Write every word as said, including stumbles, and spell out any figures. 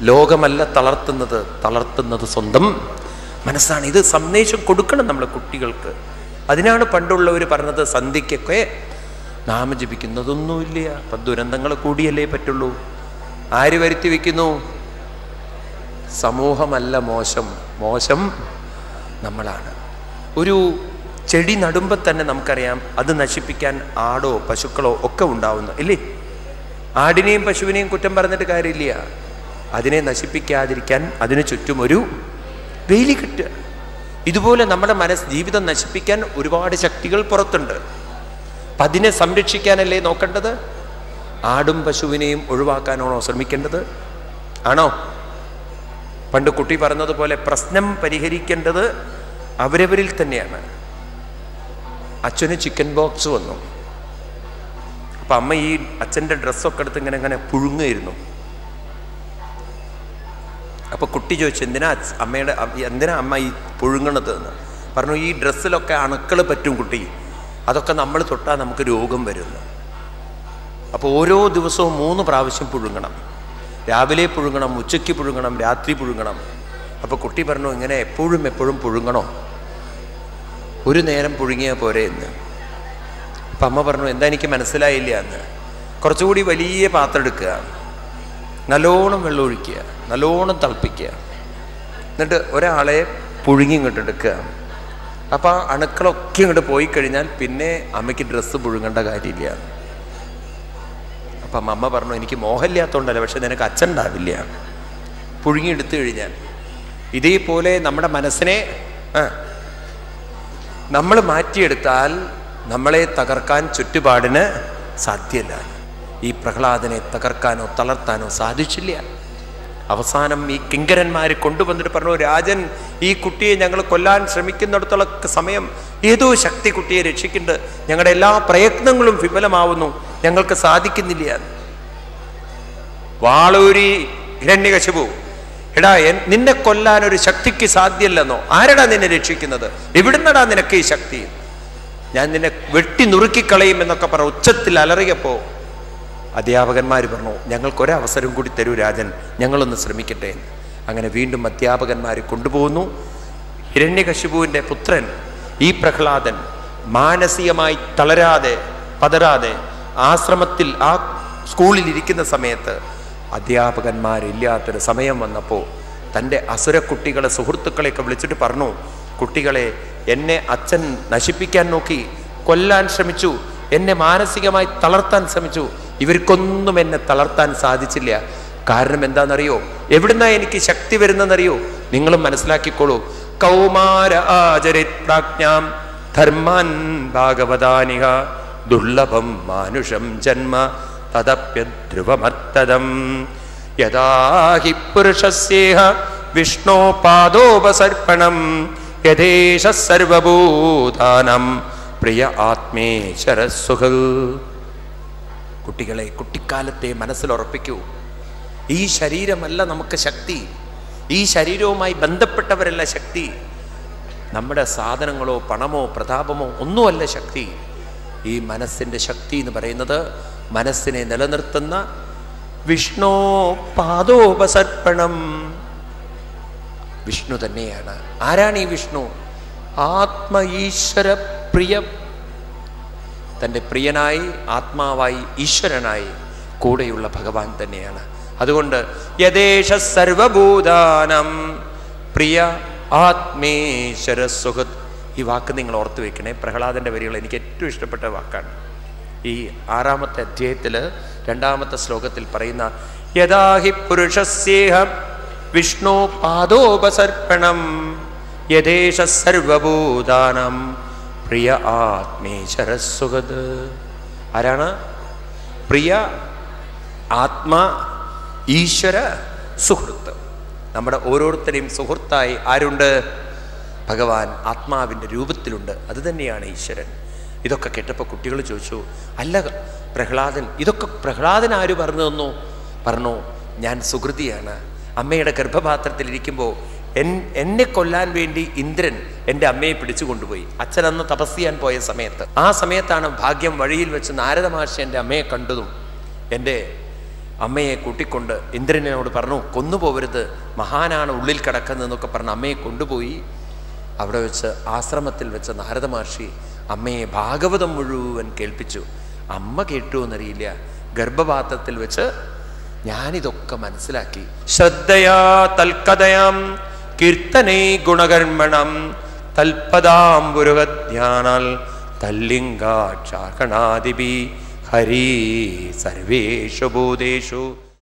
ലോകമല്ല തളർത്തുന്നത്, തളർത്തുന്നത് സ്വന്തം മനസ്സാണ്. ഇത് സന്ദേശം കൊടുക്കണം നമ്മളെ കുട്ടികൾക്ക്. അതിനാണ് പണ്ടുള്ളവർ പറഞ്ഞത് സന്ധ്യയ്ക്കൊക്കെ നാമം ജപിക്കുന്നതൊന്നുമില്ല, അപ്പം ദുരന്തങ്ങൾ കൂടിയല്ലേ പറ്റുള്ളൂ. ആര് വരുത്തി വയ്ക്കുന്നു? സമൂഹമല്ല മോശം, മോശം നമ്മളാണ്. ഒരു ചെടി നടുമ്പോൾ തന്നെ നമുക്കറിയാം അത് നശിപ്പിക്കാൻ ആടോ പശുക്കളോ ഒക്കെ ഉണ്ടാവുന്നു ഇല്ലേ? ആടിനെയും പശുവിനെയും കുറ്റം പറഞ്ഞിട്ട് കാര്യമില്ല. അതിനെ നശിപ്പിക്കാതിരിക്കാൻ അതിന് ചുറ്റും ഒരു വേലി കിട്ടുക. ഇതുപോലെ നമ്മുടെ മനസ്സ് ജീവിതം നശിപ്പിക്കാൻ ഒരുപാട് ശക്തികൾ പുറത്തുണ്ട്. അപ്പം അതിനെ സംരക്ഷിക്കാനല്ലേ നോക്കേണ്ടത്? ആടും പശുവിനെയും ഒഴിവാക്കാനാണോ ശ്രമിക്കേണ്ടത്? ആണോ? പണ്ട് കുട്ടി പറഞ്ഞതുപോലെ പ്രശ്നം പരിഹരിക്കേണ്ടത് അവരവരിൽ തന്നെയാണ്. അച്ഛന് ചിക്കൻ ബോക്സ് വന്നു. അപ്പം അമ്മ ഈ അച്ഛൻ്റെ ഡ്രസ്സൊക്കെ എടുത്ത് ഇങ്ങനെ ഇങ്ങനെ പുഴുങ്ങായിരുന്നു. അപ്പോൾ കുട്ടി ചോദിച്ചു, എന്തിനാ അമ്മയുടെ എന്തിനാ അമ്മ ഈ പുഴുങ്ങണത് എന്ന്. പറഞ്ഞു, ഈ ഡ്രസ്സിലൊക്കെ അണുക്കൾ പറ്റും കുട്ടി, അതൊക്കെ നമ്മൾ തൊട്ടാൽ നമുക്ക് രോഗം വരുന്നു. അപ്പോൾ ഓരോ ദിവസവും മൂന്ന് പ്രാവശ്യം പുഴുങ്ങണം. രാവിലെ പുഴുങ്ങണം, ഉച്ചയ്ക്ക് പുഴുങ്ങണം, രാത്രി പുഴുങ്ങണം. അപ്പോൾ കുട്ടി പറഞ്ഞു, ഇങ്ങനെ എപ്പോഴും എപ്പോഴും പുഴുങ്ങണോ? ഒരു നേരം പുഴുങ്ങിയാൽ പോരെ എന്ന്. അപ്പം അമ്മ പറഞ്ഞു, എന്താ എനിക്ക് മനസ്സിലായില്ല എന്ന്. കുറച്ചുകൂടി വലിയ പാത്രം എടുക്കുക, നല്ലോണം വെള്ളം ഒഴിക്കുക, നല്ലോണം തിളപ്പിക്കുക, എന്നിട്ട് ഒരാളെ പുഴുങ്ങി ഇങ്ങോട്ട് എടുക്കുക. അപ്പം ആ അണുക്കളൊക്കെ ഇങ്ങോട്ട് പോയി കഴിഞ്ഞാൽ പിന്നെ അമ്മയ്ക്ക് ഡ്രസ്സ് പുഴുങ്ങേണ്ട കാര്യമില്ല. അപ്പം അമ്മ പറഞ്ഞു, എനിക്ക് മോഹമില്ലാത്തതുകൊണ്ടല്ല, പക്ഷെ നിനക്ക് അച്ഛൻ ഉണ്ടാവില്ല പുഴുങ്ങിയെടുത്തു കഴിഞ്ഞാൽ. ഇതേപോലെ നമ്മുടെ മനസ്സിനെ ആ നമ്മൾ മാറ്റിയെടുത്താൽ നമ്മളെ തകർക്കാൻ ചുറ്റുപാടിന് സാധ്യമല്ല. ഈ പ്രഹ്ലാദനെ തകർക്കാനോ തളർത്താനോ സാധിച്ചില്ല. അവസാനം ഈ കിങ്കരന്മാർ കൊണ്ടുവന്നിട്ട് പറഞ്ഞു, രാജൻ ഈ കുട്ടിയെ ഞങ്ങൾ കൊല്ലാൻ ശ്രമിക്കുന്നിടത്തോളം സമയം ഏതോ ശക്തി കുട്ടിയെ രക്ഷിക്കുന്നുണ്ട്, ഞങ്ങളുടെ എല്ലാ പ്രയത്നങ്ങളും വിഫലമാവുന്നു, ഞങ്ങൾക്ക് സാധിക്കുന്നില്ല. വാളൂരി ഹിരണ്യകശിപു, എടാ നിന്നെ കൊല്ലാൻ ഒരു ശക്തിക്ക് സാധ്യമല്ലെന്നോ? ആരടാ നിന്നെ രക്ഷിക്കുന്നത്? എവിടുന്നടാ നിനക്ക് ഈ ശക്തി? ഞാൻ നിന്നെ വെട്ടി നുറുക്കിക്കളയും എന്നൊക്കെ പറ ഉച്ചത്തിൽ അലറിയപ്പോൾ അധ്യാപകന്മാർ പറഞ്ഞു, ഞങ്ങൾക്കൊരവസരം കൂടി തരൂ രാജൻ, ഞങ്ങളൊന്ന് ശ്രമിക്കട്ടെ. അങ്ങനെ വീണ്ടും അധ്യാപകന്മാർ കൊണ്ടുപോകുന്നു. ഹിരണ്യകശിപുവിൻ്റെ പുത്രൻ ഈ പ്രഹ്ലാദൻ മാനസികമായി തളരാതെ പതരാതെ ആശ്രമത്തിൽ ആ സ്കൂളിൽ ഇരിക്കുന്ന സമയത്ത് അധ്യാപകന്മാരില്ലാത്തൊരു സമയം വന്നപ്പോൾ തൻ്റെ അസുര കുട്ടികളെ സുഹൃത്തുക്കളെയൊക്കെ വിളിച്ചിട്ട് പറഞ്ഞു, കുട്ടികളെ, എന്നെ അച്ഛൻ നശിപ്പിക്കാൻ നോക്കി, കൊല്ലാൻ ശ്രമിച്ചു, എന്നെ മാനസികമായി തളർത്താൻ ശ്രമിച്ചു, ഇവർക്കൊന്നും എന്നെ തളർത്താൻ സാധിച്ചില്ല. കാരണം എന്താണെന്നറിയോ? എവിടുന്നാ എനിക്ക് ശക്തി വരുന്നതെന്നറിയോ? നിങ്ങളും മനസ്സിലാക്കിക്കോളൂ. കൗമാര ആചരിത് പ്രാജ്ഞാം ധർമാൻ ഭാഗവതാനിഹ ദുർലഭം മാനുഷം ജന്മ തദപ്യധ്രുവമർത്തദം യഥാ ഹി പുരുഷസ്യേഹ വിഷ്ണോ പാദോപസർപ്പണം യഥേഷ സർവഭൂതാനം പ്രിയ ആത്മേശ്വരസുഖൽ. കുട്ടികളെ, കുട്ടിക്കാലത്തെ മനസ്സിലുറപ്പിക്കൂ, ഈ ശരീരമല്ല നമുക്ക് ശക്തി, ഈ ശരീരവുമായി ബന്ധപ്പെട്ടവരല്ല ശക്തി, നമ്മുടെ സാധനങ്ങളോ പണമോ പ്രതാപമോ ഒന്നുമല്ല ശക്തി. ഈ മനസ്സിൻ്റെ ശക്തി എന്ന് പറയുന്നത് മനസ്സിനെ നിലനിർത്തുന്ന വിഷ്ണു പാദോപസർപ്പണം, വിഷ്ണു തന്നെയാണ്. ആരാണ് ഈ വിഷ്ണു? ആത്മ ഈശ്വര പ്രിയ, തൻ്റെ പ്രിയനായി ആത്മാവായി ഈശ്വരനായി കൂടെയുള്ള ഭഗവാൻ തന്നെയാണ്. അതുകൊണ്ട് യദേശ സർവഭൂതാനം പ്രിയ ആത്മേശ്വര സുഖത്. ഈ വാക്ക് നിങ്ങൾ ഓർത്തു വെക്കണേ. പ്രഹ്ലാദൻ്റെ വരികൾ എനിക്ക് ഏറ്റവും ഇഷ്ടപ്പെട്ട വാക്കാണ്. ഈ ആറാമത്തെ അധ്യായത്തിൽ രണ്ടാമത്തെ ശ്ലോകത്തിൽ പറയുന്ന യഥാ ഹി പുരുഷസ്യേഹ വിഷ്ണു പാദോപസർപ്പണം യഥേഷ സർവഭൂതാനം പ്രിയ ആത്മേശ്വര സുഖത്. ആരാണ്? പ്രിയ ആത്മ ഈശ്വര സുഹൃത്ത്. നമ്മുടെ ഓരോരുത്തരെയും സുഹൃത്തായി ആരുണ്ട്? ഭഗവാൻ ആത്മാവിൻ്റെ രൂപത്തിലുണ്ട്. അത് തന്നെയാണ് ഈശ്വരൻ. ഇതൊക്കെ കേട്ടപ്പോൾ കുട്ടികൾ ചോദിച്ചു, അല്ല പ്രഹ്ലാദൻ, ഇതൊക്കെ പ്രഹ്ലാദൻ ആര് പറഞ്ഞു തന്നു? പറഞ്ഞു, ഞാൻ സുഹൃതിയാണ്. അമ്മയുടെ ഗർഭപാത്രത്തിലിരിക്കുമ്പോൾ എൻ എന്നെ കൊല്ലാൻ വേണ്ടി ഇന്ദ്രൻ എൻ്റെ അമ്മയെ പിടിച്ചു കൊണ്ടുപോയി. അച്ഛൻ അന്ന് തപസ് ചെയ്യാൻ പോയ സമയത്ത്, ആ സമയത്താണ് ഭാഗ്യം വഴിയിൽ വെച്ച് നാരദ മഹർഷി എൻ്റെ അമ്മയെ കണ്ടതും എൻ്റെ അമ്മയെ കൂട്ടിക്കൊണ്ട് ഇന്ദ്രനോട് പറഞ്ഞു, കൊന്നുപോകരുത്, മഹാനാണ് ഉള്ളിൽ കിടക്കുന്നതെന്നൊക്കെ പറഞ്ഞ് അമ്മയെ കൊണ്ടുപോയി. അവിടെ വെച്ച് ആശ്രമത്തിൽ വെച്ച് നാരദ മഹർഷി അമ്മയെ ഭാഗവതം മുഴുവൻ കേൾപ്പിച്ചു. അമ്മ കേട്ടു എന്നറിയില്ല. ഗർഭപാത്രത്തിൽ വെച്ച് ഞാനിതൊക്കെ മനസ്സിലാക്കി. ശ്രദ്ധയാ തൽക്കഥയാം കീർത്തനൈ ഗുണകർമ്മണം തൽപദാം പുരുഹധ്യാനാൽ തല്ലിംഗാക്ഷാർഹണാദിഭി ഹരി സർവേഷു ഭൂതേഷു.